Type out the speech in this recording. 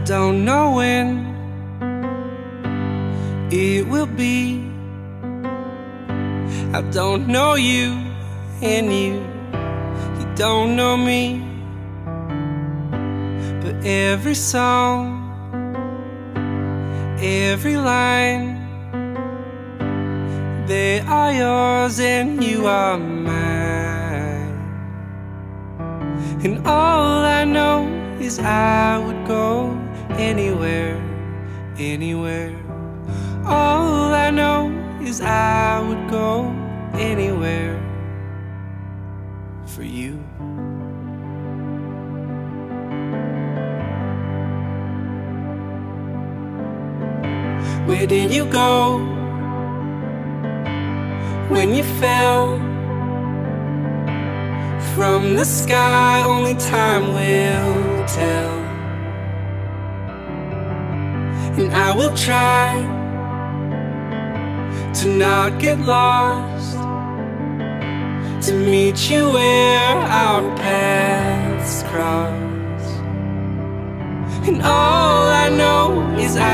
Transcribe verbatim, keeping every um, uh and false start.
don't know when it will be. I don't know you, and you, you don't know me. But every song, every line, they are yours and you are mine. And all I know is I would go anywhere, anywhere. All I know is I would go anywhere for you. Where did you go when you fell from the sky? Only time will tell. And I will try to not get lost, to meet you where our paths cross. And all I know is I